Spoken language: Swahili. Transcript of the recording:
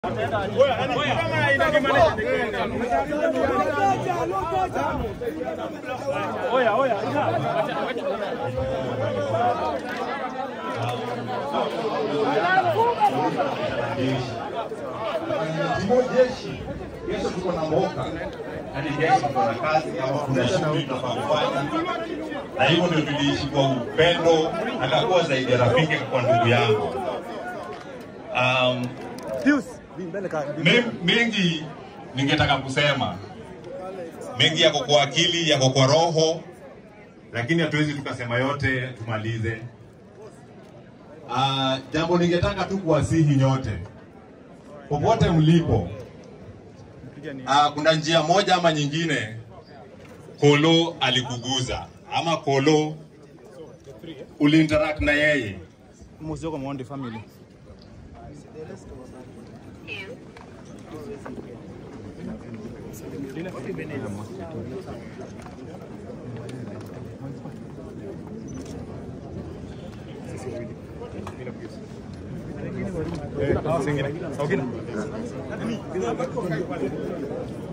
Jeshi, kesho tuko na mboka. Hadi jeshi kuna kazi ama kuna shughuli tunafanya. Na hivyo ndio tuliishi kwa upendo, akakuwa zaidi ya rafiki kwa ndugu yangu. Mengi ningetaka kusema. Mengi yako kwa akili, yako kwa roho, lakini hatuwezi tukasema yote tumalize. Jambo ningetaka tu kuwasihi nyote. Popote mlipo, kuna njia moja ama nyingine Kolo alikuguza ama Kolo uliinteract na yeye. Muzoko mwonde family. Okay.